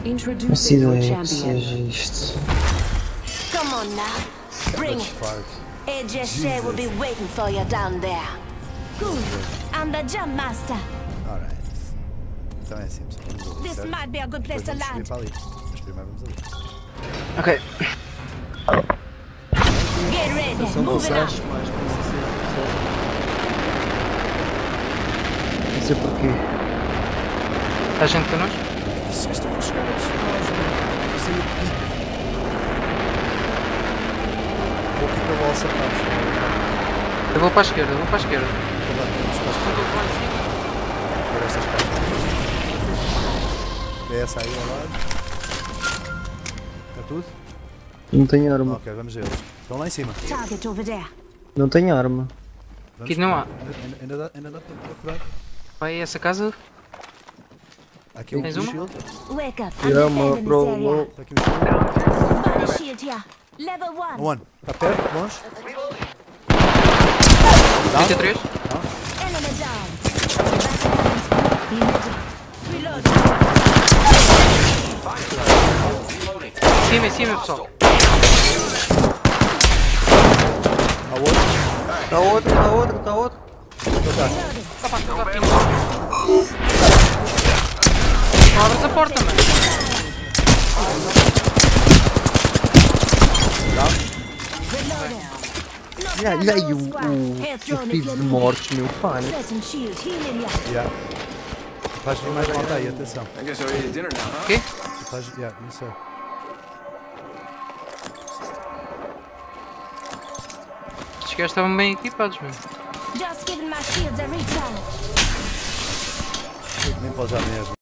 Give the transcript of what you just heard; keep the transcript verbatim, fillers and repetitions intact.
Faço ideia que seja isto. Come on now. Bring it. A J S will be waiting for you down there. Good. I'm the jump master. Alright. Então é assim, pessoal. Vamos ali, This certo? might be a good place to Depois vamos subir land. para ali. Mas primeiro vamos ali. Ok. Get ready. São Moving vocês, up. mas não sei se não sei porquê. Está gente connosco? Se esta for chegar a personagem, vou sair de pique. Vou aqui para a bolsa para Eu vou para a esquerda, eu vou para a esquerda. vamos para a esquerda. Ver estas caixas. Vê essa aí ao lado. Está tudo? Não tenho arma. Ok, vamos ver. Estão lá em cima. Target over there. Não tenho arma. Vamos Aqui não há. Ainda, ainda, dá, ainda dá para procurar. Vai a essa casa. Há aqui um Tens uma? shield. Wake up. I'm Tirar uma defending pro this area. low. Está aqui um shield. Body shield here. Level one. One. Está perto? Longe? trinta e três. Enemy down. Reload. Em cima, em cima, pessoal. Há outro? Está outro, está outro, está outro. Então tá. Opa, estou a pintar. Não abres a porta, mano. Olha olha aí o, o, o feed de mortes, meu pai. Certain shield healing ya. Yeah. Vais vir mais malta aí, atenção. I guess we're eating dinner now, huh? O quê? Vais, yeah, não sei. Estes gajos estavam bem equipados, mano. Just giving my shields a recharge. Nem para já mesmo.